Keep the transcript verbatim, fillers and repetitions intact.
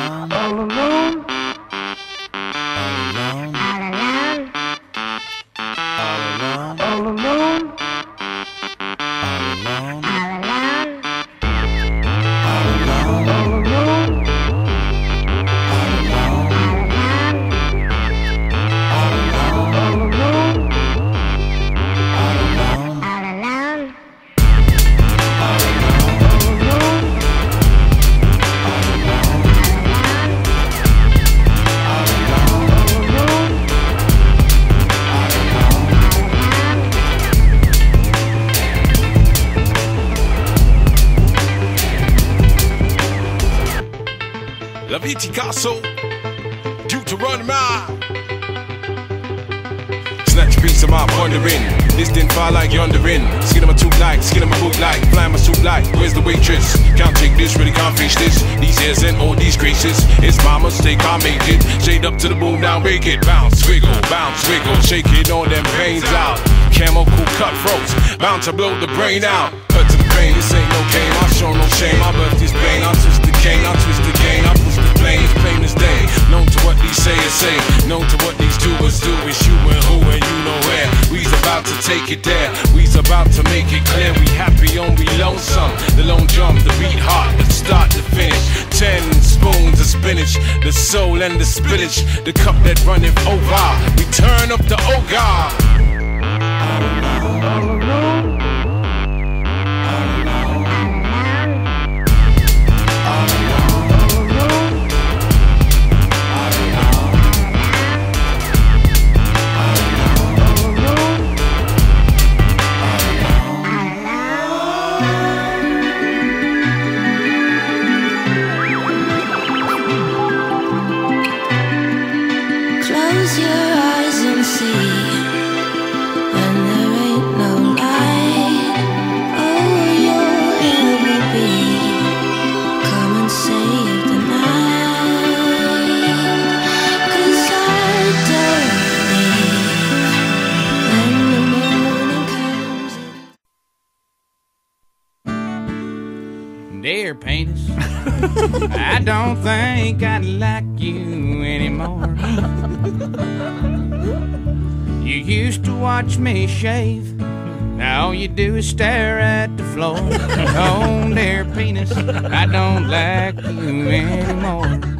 alone, all alone, all alone, all alone, all alone, all alone, all alone, all alone, all alone, La Viticasso, Deuteronomy. Snatch a piece of my pondering. This didn't fall like yondering. Skin of my tooth like, skin of my boot like, flying my suit like. Where's the waitress? Can't take this, really can't face this. These hairs and all these graces. It's my mistake, I make it. Shade up to the boom, now make it. Bounce, wiggle, bounce, wiggle. Shake it, all them pains out. Camo cool cutthroats, bound to blow the brain out. Cut to the brain, this ain't no game. I show no shame. I birth this pain. I twist the cane, I twist the game. I push the plane, it's plain as day. Known to what these sayers say, known to what these doers do. It's you and who and you know where. We's about to take it there. We's about to make it clear. We happy on we lonesome. The lone drum, the beat hot, the start to finish. Ten spoons of spinach, the soul and the spinach, the cup that runneth over. We turn up the ogre. all alone, all alone. Close your eyes and see when there ain't no light. Oh, you'll ever be. Come and save the night. 'Cause I don't leave when the morning comes. Dear penis, I don't think I like you anymore. You used to watch me shave, now all you do is stare at the floor. Oh, dear penis, I don't like you anymore.